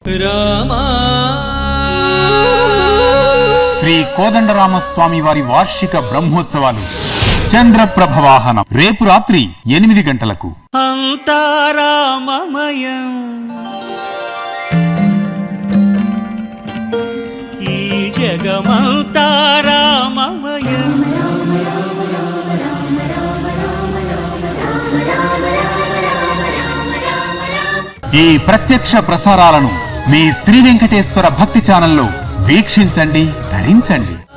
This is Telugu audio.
శ్రీ కోదండరామస్వామి వారి వార్షిక బ్రహ్మోత్సవాలు చంద్ర ప్రభ వాహనం రేపు రాత్రి 8 గంటలకు. అంతారామమయం ఈ జగమంతారామమయం. ఈ ప్రత్యక్ష ప్రసారాలను మీ శ్రీ వెంకటేశ్వర భక్తి ఛానల్లో వీక్షించండి, ధరించండి.